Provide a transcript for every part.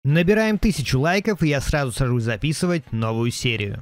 Набираем 1000 лайков, и я сразу сажусь записывать новую серию.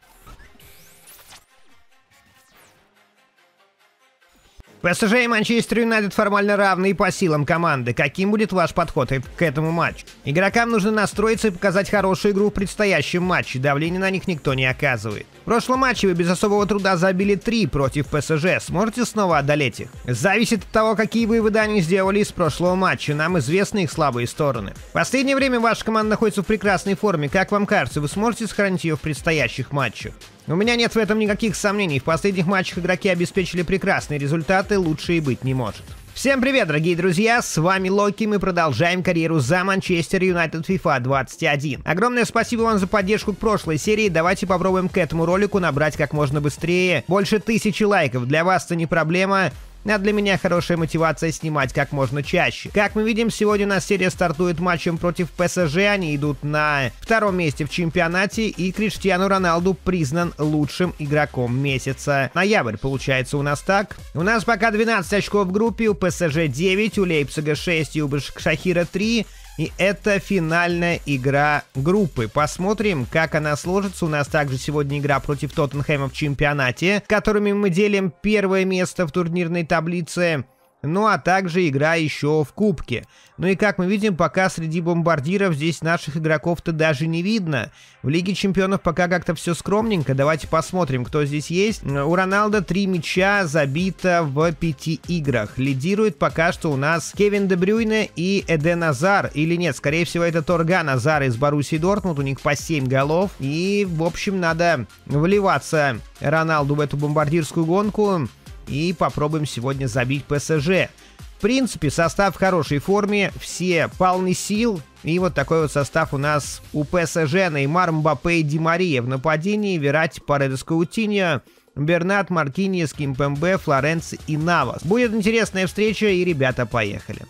ПСЖ и Манчестер Юнайтед формально равны по силам команды. Каким будет ваш подход к этому матчу? Игрокам нужно настроиться и показать хорошую игру в предстоящем матче. Давление на них никто не оказывает. В прошлом матче вы без особого труда забили 3 против ПСЖ. Сможете снова одолеть их? Зависит от того, какие выводы они сделали из прошлого матча. Нам известны их слабые стороны. В последнее время ваша команда находится в прекрасной форме. Как вам кажется, вы сможете сохранить ее в предстоящих матчах? У меня нет в этом никаких сомнений. В последних матчах игроки обеспечили прекрасные результаты, лучше и быть не может. Всем привет, дорогие друзья, с вами Локи, мы продолжаем карьеру за Манчестер Юнайтед FIFA 21. Огромное спасибо вам за поддержку к прошлой серии, давайте попробуем к этому ролику набрать как можно быстрее. Больше 1000 лайков, для вас это не проблема. А для меня хорошая мотивация снимать как можно чаще. Как мы видим, сегодня у нас серия стартует матчем против ПСЖ. Они идут на втором месте в чемпионате, и Криштиану Роналду признан лучшим игроком месяца. Ноябрь получается у нас так. У нас пока 12 очков в группе, у ПСЖ 9, у Лейпцига 6 и у Башакшехира 3. И это финальная игра группы. Посмотрим, как она сложится. У нас также сегодня игра против Тоттенхэма в чемпионате, которыми мы делим первое место в турнирной таблице. Ну а также игра еще в кубке. Ну и как мы видим, пока среди бомбардиров здесь наших игроков-то даже не видно. В Лиге Чемпионов пока как-то все скромненько. Давайте посмотрим, кто здесь есть. У Роналдо 3 мяча забито в 5 играх. Лидирует пока что у нас Кевин Де Брюйне и Эден Азар. Или нет, скорее всего это Торган Азар из Боруссии Дортмунд. У них по 7 голов. И в общем надо вливаться Роналду в эту бомбардирскую гонку. И попробуем сегодня забить ПСЖ. В принципе, состав в хорошей форме, все полны сил. И вот такой вот состав у нас у ПСЖ. Неймар, Мбаппе и Ди Мария в нападении. Верати, Паредес, Каутиньо, Бернат, Маркиньос, Кимпембе, Флоренци и Навас. Будет интересная встреча, и ребята, поехали.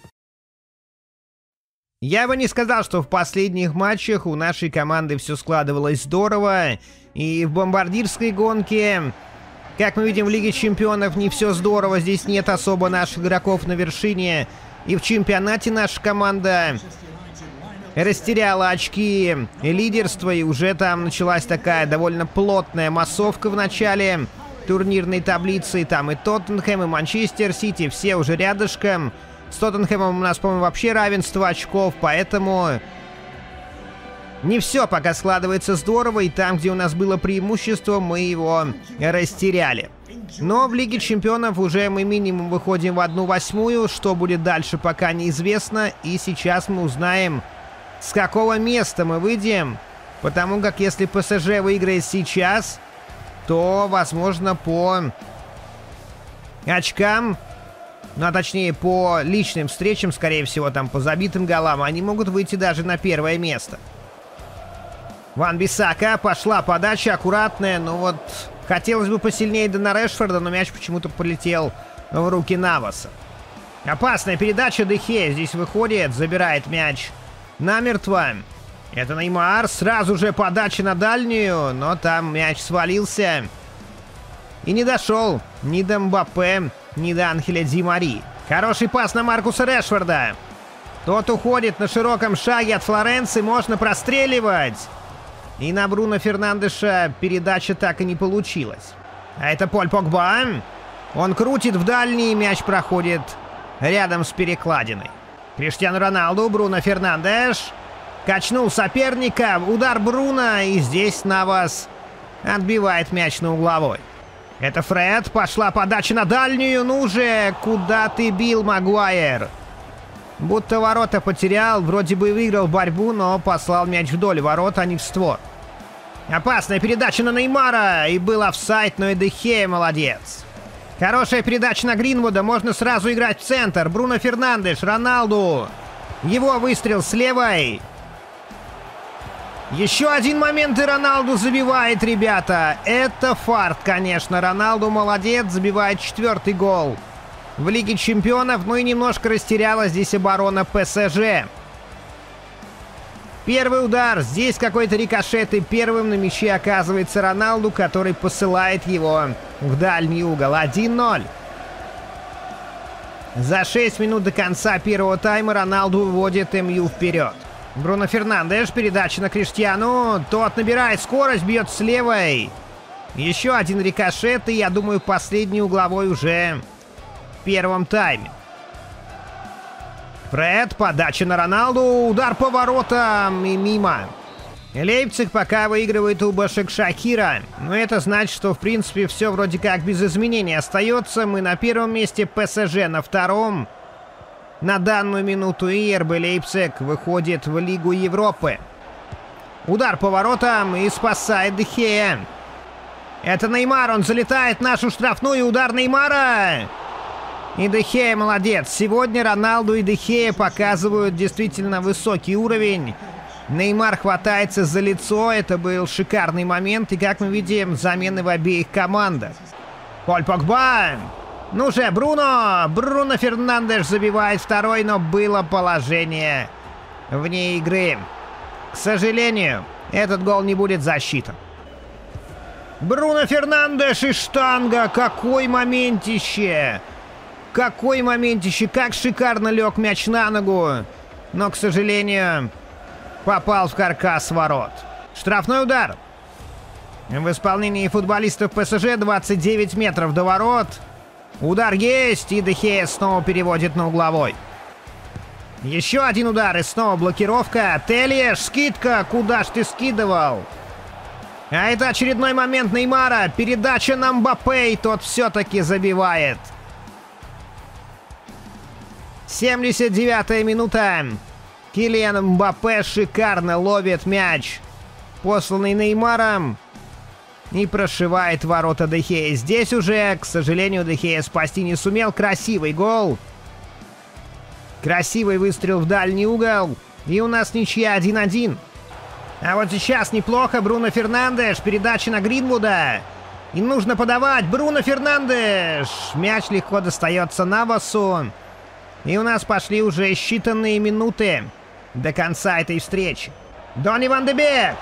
Я бы не сказал, что в последних матчах у нашей команды все складывалось здорово. И в бомбардирской гонке... Как мы видим, в Лиге Чемпионов не все здорово, здесь нет особо наших игроков на вершине. И в чемпионате наша команда растеряла очки лидерства, и уже там началась такая довольно плотная массовка в начале турнирной таблицы. Там и Тоттенхэм, и Манчестер Сити, все уже рядышком. С Тоттенхэмом у нас, по-моему, вообще равенство очков, поэтому... Не все пока складывается здорово, и там, где у нас было преимущество, мы его растеряли. Но в Лиге Чемпионов уже мы минимум выходим в 1/8. Что будет дальше, пока неизвестно. И сейчас мы узнаем, с какого места мы выйдем. Потому как если ПСЖ выиграет сейчас, то, возможно, по очкам... Ну, а точнее, по личным встречам, скорее всего, там по забитым голам, они могут выйти даже на первое место. Ван-Бисака, пошла подача аккуратная, ну вот хотелось бы посильнее Дена Решфорда, но мяч почему-то полетел в руки Наваса. Опасная передача, Де Геа здесь выходит, забирает мяч намертво. Это Неймар, сразу же подача на дальнюю, но там мяч свалился и не дошел ни до Мбаппе, ни до Анхеля Ди Марии. Хороший пас на Маркуса Решфорда. Тот уходит на широком шаге от Флоренции, можно простреливать. И на Бруно Фернандеша передача так и не получилась. А это Поль Погба. Он крутит в дальний, мяч проходит рядом с перекладиной. Криштиану Роналду, Бруно Фернандеш. Качнул соперника, удар Бруно, и здесь Навас отбивает мяч на угловой. Это Фред, пошла подача на дальнюю, ну же, куда ты бил, Магуайр? Будто ворота потерял, вроде бы выиграл борьбу, но послал мяч вдоль ворот, а не в створ. Опасная передача на Неймара, и был офсайд, но и Де Геа молодец. Хорошая передача на Гринвуда, можно сразу играть в центр. Бруно Фернандеш, Роналду. Его выстрел с левой. Еще один момент, и Роналду забивает, ребята. Это фарт, конечно. Роналду молодец, забивает 4-й гол в Лиге Чемпионов, ну и немножко растеряла здесь оборона ПСЖ. Первый удар, здесь какой-то рикошет, и первым на мяче оказывается Роналду, который посылает его в дальний угол. 1-0. За 6 минут до конца первого тайма Роналду выводит МЮ вперед. Бруно Фернандеш, передача на Криштиану. Тот набирает скорость, бьет с левой. Еще один рикошет, и я думаю, последний угловой уже в первом тайме. Фред, подача на Роналду, удар по воротам и мимо. Лейпциг пока выигрывает у Башакшахира. Но это значит, что в принципе все вроде как без изменений остается. Мы на первом месте, ПСЖ на втором. На данную минуту и РБ Лейпциг выходит в Лигу Европы. Удар по воротам и спасает Де Геа. Это Неймар, он залетает в нашу штрафную, удар Неймара. И Де Геа молодец. Сегодня Роналду и Де Геа показывают действительно высокий уровень. Неймар хватается за лицо, это был шикарный момент. И как мы видим, замены в обеих командах. Поль Погба. Ну же, Бруно Фернандеш забивает второй, но было положение вне игры. К сожалению, этот гол не будет засчитан. Бруно Фернандеш и штанга. Какой моментище! Какой моментище! Как шикарно лег мяч на ногу. Но, к сожалению, попал в каркас ворот. Штрафной удар. В исполнении футболистов ПСЖ 29 метров до ворот. Удар есть, и Де Геа снова переводит на угловой. Еще один удар, и снова блокировка. Тельеш, скидка, куда ж ты скидывал? А это очередной момент Неймара. Передача на Мбаппе, и тот все-таки забивает. 79-я минута. Килиан Мбаппе шикарно ловит мяч, посланный Неймаром, и прошивает ворота Де Геа. Здесь уже, к сожалению, Де Геа спасти не сумел. Красивый гол. Красивый выстрел в дальний угол. И у нас ничья 1-1. А вот сейчас неплохо. Бруно Фернандеш. Передача на Гринвуда. И нужно подавать. Бруно Фернандеш. Мяч легко достается Навасу. И у нас пошли уже считанные минуты до конца этой встречи. Донни Ван де Бек.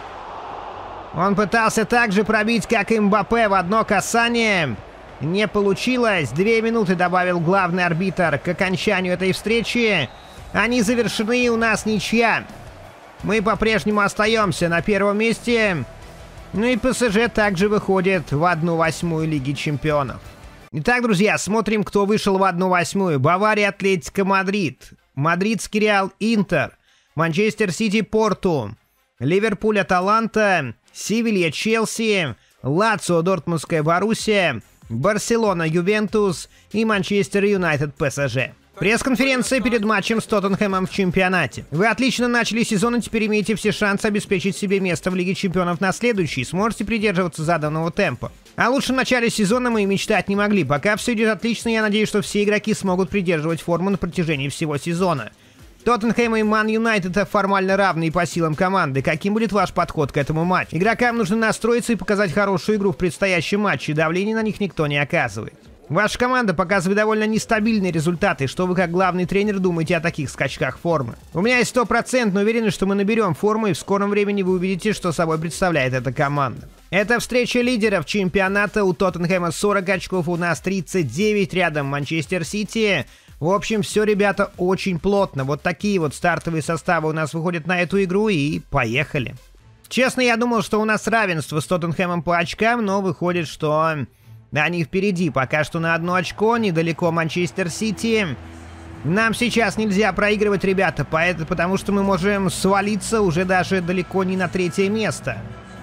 Он пытался так же пробить, как и Мбаппе, в одно касание. Не получилось. 2 минуты добавил главный арбитр к окончанию этой встречи. Они завершены, у нас ничья. Мы по-прежнему остаемся на первом месте. Ну и ПСЖ также выходит в 1/8 Лиги Чемпионов. Итак, друзья, смотрим, кто вышел в 1/8. Бавария, Атлетико Мадрид. Мадридский Реал, Интер. Манчестер Сити, Порту. Ливерпуль, Аталанта. Севилья, Челси, Лацио, Дортмундская Боруссия, Барселона, Ювентус и Манчестер Юнайтед, ПСЖ. Пресс-конференция перед матчем с Тоттенхэмом в чемпионате. Вы отлично начали сезон и теперь имеете все шансы обеспечить себе место в Лиге Чемпионов на следующий. Сможете придерживаться заданного темпа. О лучшем начале сезона мы и мечтать не могли. Пока все идет отлично, я надеюсь, что все игроки смогут придерживать форму на протяжении всего сезона. Тоттенхэм и Ман Юнайтед формально равные по силам команды. Каким будет ваш подход к этому матчу? Игрокам нужно настроиться и показать хорошую игру в предстоящем матче. Давление на них никто не оказывает. Ваша команда показывает довольно нестабильные результаты. Что вы как главный тренер думаете о таких скачках формы? У меня есть 100% уверенность, что мы наберем форму, и в скором времени вы увидите, что собой представляет эта команда. Это встреча лидеров чемпионата. У Тоттенхэма 40 очков, у нас 39, рядом Манчестер Сити. В общем, все, ребята, очень плотно. Вот такие вот стартовые составы у нас выходят на эту игру, и поехали. Честно, я думал, что у нас равенство с Тоттенхэмом по очкам, но выходит, что они впереди. Пока что на 1 очко, недалеко Манчестер Сити. Нам сейчас нельзя проигрывать, ребята, потому что мы можем свалиться уже даже далеко не на 3-е место.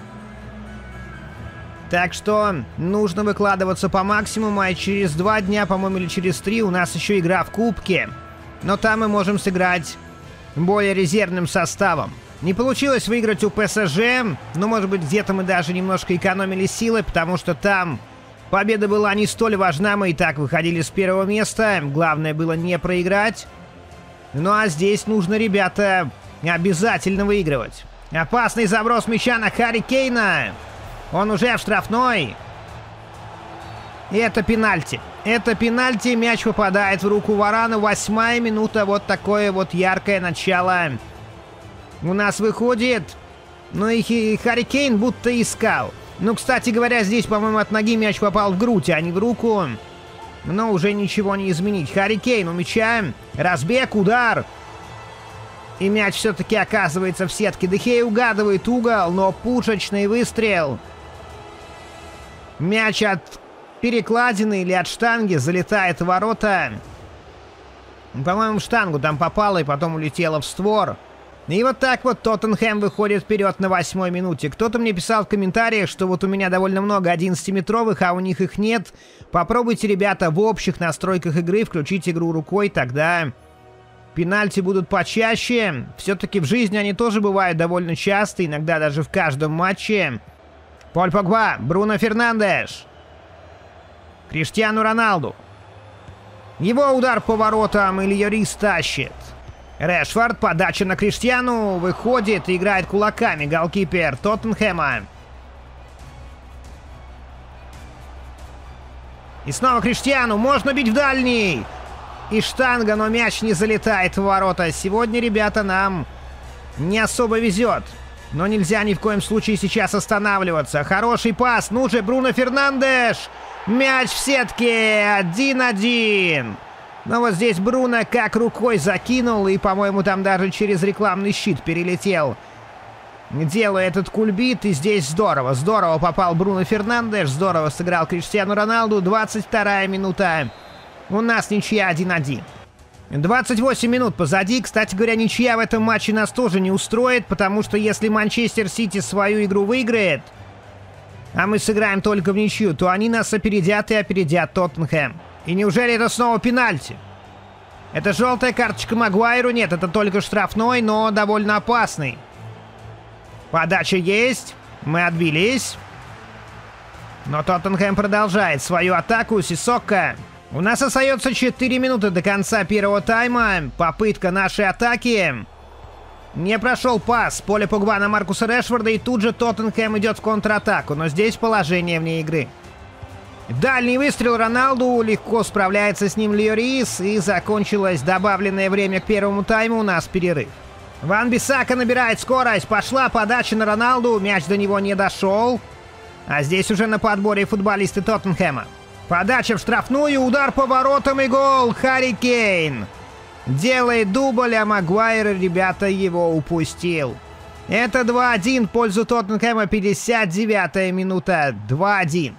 Так что нужно выкладываться по максимуму, а через 2 дня, по-моему, или через 3 у нас еще игра в Кубке. Но там мы можем сыграть более резервным составом. Не получилось выиграть у ПСЖ, но, может быть, где-то мы даже немножко экономили силы, потому что там победа была не столь важна, мы и так выходили с 1-го места. Главное было не проиграть. Ну а здесь нужно, ребята, обязательно выигрывать. Опасный заброс мяча на Харри Кейна. Он уже в штрафной. И это пенальти. Это пенальти. Мяч попадает в руку Варана. 8-я минута. Вот такое вот яркое начало у нас выходит. Ну и Харри Кейн будто искал. Ну, кстати говоря, здесь, по-моему, от ноги мяч попал в грудь, а не в руку. Но уже ничего не изменить. Харри Кейн у мяча. Разбег, удар. И мяч все-таки оказывается в сетке. Де Гея угадывает угол, но пушечный выстрел. Мяч от перекладины или от штанги залетает в ворота. По-моему, в штангу там попало и потом улетело в створ. И вот так вот Тоттенхэм выходит вперед на 8-й минуте. Кто-то мне писал в комментариях, что вот у меня довольно много 11-метровых, а у них их нет. Попробуйте, ребята, в общих настройках игры включить игру рукой, тогда пенальти будут почаще. Все-таки в жизни они тоже бывают довольно часто, иногда даже в каждом матче. Поль Погба, Бруно Фернандеш, Криштиану Роналду. Его удар по воротам, и Льорис тащит. Решфорд, подача на Криштиану, выходит и играет кулаками голкипер Тоттенхэма. И снова Криштиану, можно бить в дальний. И штанга, но мяч не залетает в ворота. Сегодня, ребята, нам не особо везет. Но нельзя ни в коем случае сейчас останавливаться. Хороший пас, ну же, Бруно Фернандеш. Мяч в сетке, 1-1. Но вот здесь Бруно как рукой закинул, и, по-моему, там даже через рекламный щит перелетел. Делая этот кульбит, и здесь здорово. Здорово попал Бруно Фернандеш, здорово сыграл Криштиану Роналду. 22-я минута. У нас ничья 1-1. 28 минут позади. Кстати говоря, ничья в этом матче нас тоже не устроит, потому что если Манчестер Сити свою игру выиграет, а мы сыграем только в ничью, то они нас опередят и опередят Тоттенхэм. И неужели это снова пенальти? Это желтая карточка Магуайру? Нет, это только штрафной, но довольно опасный. Подача есть. Мы отбились. Но Тоттенхэм продолжает свою атаку. Сиссоко. У нас остается 4 минуты до конца первого тайма. Попытка нашей атаки. Не прошел пас. Поле Погба на Маркуса Решфорда. И тут же Тоттенхэм идет в контратаку. Но здесь положение вне игры. Дальний выстрел Роналду. Легко справляется с ним Льорис. И закончилось добавленное время к первому тайму. У нас перерыв. Ван-Бисака набирает скорость. Пошла подача на Роналду. Мяч до него не дошел. А здесь уже на подборе футболисты Тоттенхэма. Подача в штрафную. Удар по воротам и гол. Харри Кейн делает дубль, а Магуайр, ребята, его упустил. Это 2-1 в пользу Тоттенхэма. 59-я минута. 2-1.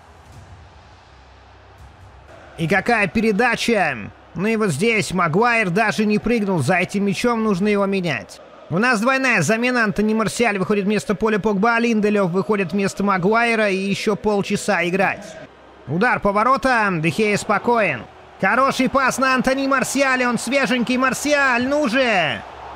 И какая передача! Ну и вот здесь Магуайр даже не прыгнул. За этим мячом нужно его менять. У нас двойная замена. Антони Марсиаль выходит вместо Поля Погба. Линделёв выходит вместо Магуайра. И еще полчаса играть. Удар по воротам. Де Гея спокоен. Хороший пас на Антони Марсиаля. Он свеженький. Марсиаль, ну же!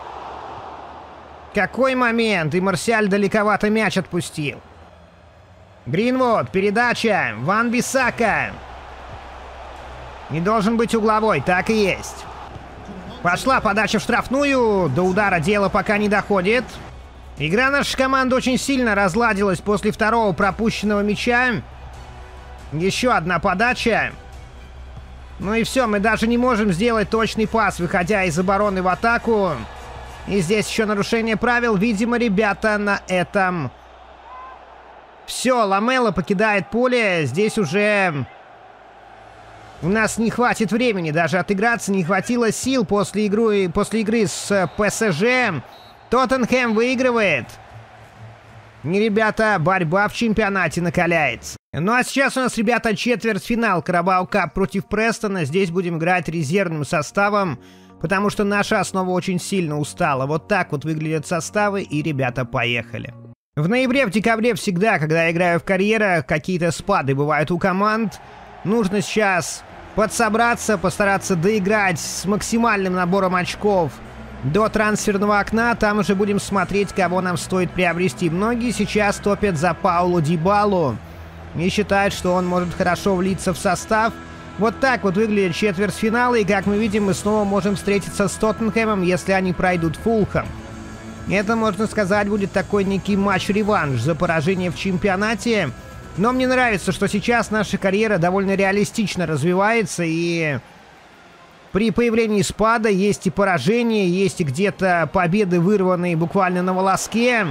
Какой момент. И Марсиаль далековато мяч отпустил. Гринвуд. Передача. Ван-Бисака. Не должен быть угловой, так и есть. Пошла подача в штрафную. До удара дело пока не доходит. Игра нашей команды очень сильно разладилась после второго пропущенного мяча. Еще одна подача. Ну и все, мы даже не можем сделать точный пас, выходя из обороны в атаку. И здесь еще нарушение правил. Видимо, ребята на этом... Все, Ламела покидает поле. Здесь уже... У нас не хватит времени, даже отыграться не хватило сил после игры с ПСЖ. Тоттенхэм выигрывает. И, ребята, борьба в чемпионате накаляется. Ну а сейчас у нас, ребята, четвертьфинал Карабао Кап против Престона. Здесь будем играть резервным составом, потому что наша основа очень сильно устала. Вот так вот выглядят составы, и, ребята, поехали. В ноябре, в декабре всегда, когда я играю в карьерах, какие-то спады бывают у команд. Нужно сейчас подсобраться, постараться доиграть с максимальным набором очков до трансферного окна. Там уже будем смотреть, кого нам стоит приобрести. Многие сейчас топят за Пауло Дибалу и считают, что он может хорошо влиться в состав. Вот так вот выглядит четвертьфинал. И, как мы видим, мы снова можем встретиться с Тоттенхэмом, если они пройдут Фулхэм. Это, можно сказать, будет такой некий матч-реванш за поражение в чемпионате. Но мне нравится, что сейчас наша карьера довольно реалистично развивается, и при появлении спада есть и поражения, есть и где-то победы, вырванные буквально на волоске.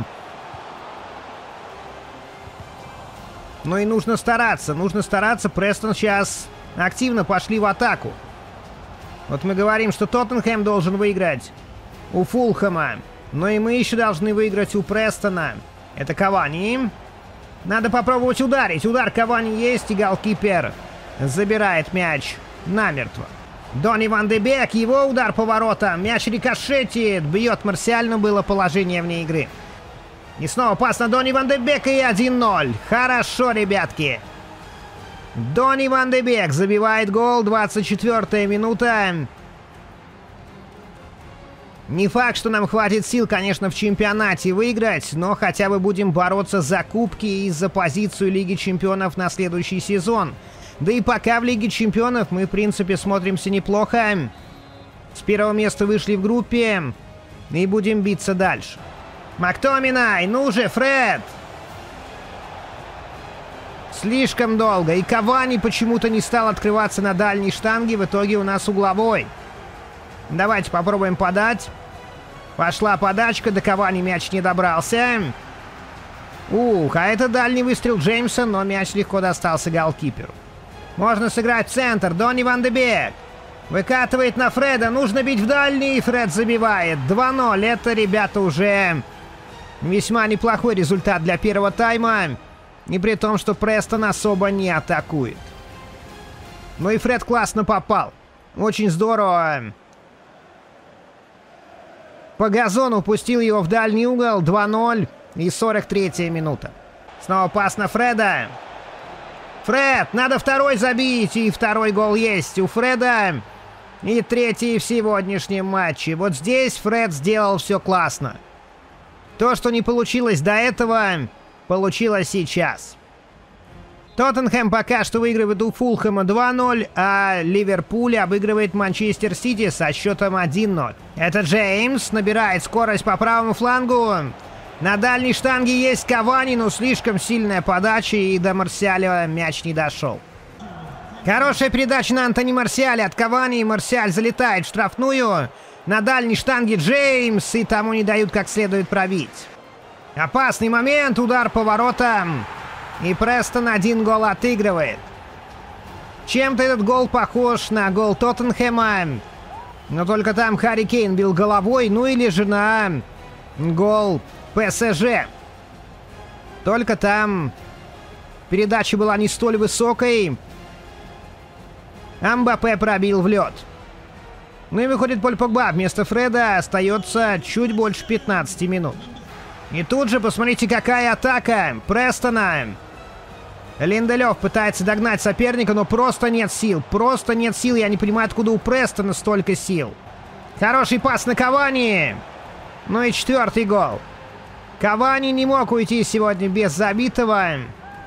Но и нужно стараться. Престон сейчас активно пошли в атаку. Вот мы говорим, что Тоттенхэм должен выиграть. у Фулхэма. Но и мы еще должны выиграть у Престона. Это Кавани. Надо попробовать ударить. Удар Кавани есть, и голкипер забирает мяч намертво. Донни Ван де Бек, его удар по воротам. Мяч рикошетит, бьет Марсиаль, но было положение вне игры. И снова пас на Донни Ван де Бека и 1-0. Хорошо, ребятки. Донни Ван де Бек забивает гол, 24-я минута. Не факт, что нам хватит сил, конечно, в чемпионате выиграть, но хотя бы будем бороться за кубки и за позицию Лиги Чемпионов на следующий сезон. Да и пока в Лиге Чемпионов мы, в принципе, смотримся неплохо. С первого места вышли в группе и будем биться дальше. Мактоминай, ну же, Фред! Слишком долго, и Кавани почему-то не стал открываться на дальней штанге, в итоге у нас угловой. Давайте попробуем подать. Пошла подачка, до Кавани мяч не добрался. А это дальний выстрел Джеймса, но мяч легко достался голкиперу. Можно сыграть в центр. Донни Ван де Бек выкатывает на Фреда. Нужно бить в дальний, и Фред забивает. 2-0. Это, ребята, уже весьма неплохой результат для первого тайма. И при том, что Престон особо не атакует. Ну и Фред классно попал. Очень здорово. По газону пустил его в дальний угол. 2-0. И 43-я минута. Снова пас на Фреда. Фред, надо второй забить. И второй гол есть у Фреда. И третий в сегодняшнем матче. Вот здесь Фред сделал все классно. То, что не получилось до этого, получилось сейчас. Тоттенхэм пока что выигрывает у Фулхэма 2-0, а Ливерпуль обыгрывает Манчестер Сити со счетом 1-0. Это Джеймс набирает скорость по правому флангу. На дальней штанге есть Кавани, но слишком сильная подача, и до Марсиаля мяч не дошел. Хорошая передача на Антони Марсиаля от Кавани, и Марсиаль залетает в штрафную. На дальней штанге Джеймс, и тому не дают как следует пробить. Опасный момент, удар по воротам, и Престон 1 гол отыгрывает. Чем-то этот гол похож на гол Тоттенхэма, но только там Харри Кейн бил головой, ну или же на гол ПСЖ. Только там передача была не столь высокой. Мбаппе пробил в лед. Ну и выходит Поль Погба. Вместо Фреда остается чуть больше 15 минут. И тут же посмотрите, какая атака Престона. Линделёв пытается догнать соперника, но просто нет сил. Просто нет сил. Я не понимаю, откуда у Престона столько сил. Хороший пас на Кавани. Ну и 4-й гол. Кавани не мог уйти сегодня без забитого.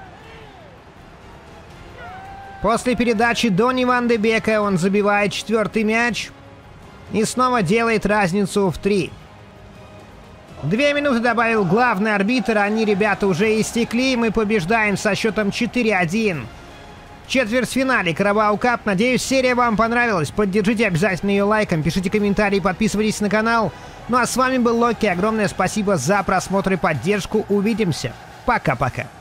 После передачи Донни Ван де Бека он забивает 4-й мяч. И снова делает разницу в 3. 2 минуты добавил главный арбитр. Они, ребята, уже истекли. Мы побеждаем со счетом 4-1. В четвертьфинале Карабау Кап. Надеюсь, серия вам понравилась. Поддержите обязательно ее лайком. Пишите комментарии, подписывайтесь на канал. Ну а с вами был Локи. Огромное спасибо за просмотр и поддержку. Увидимся. Пока-пока.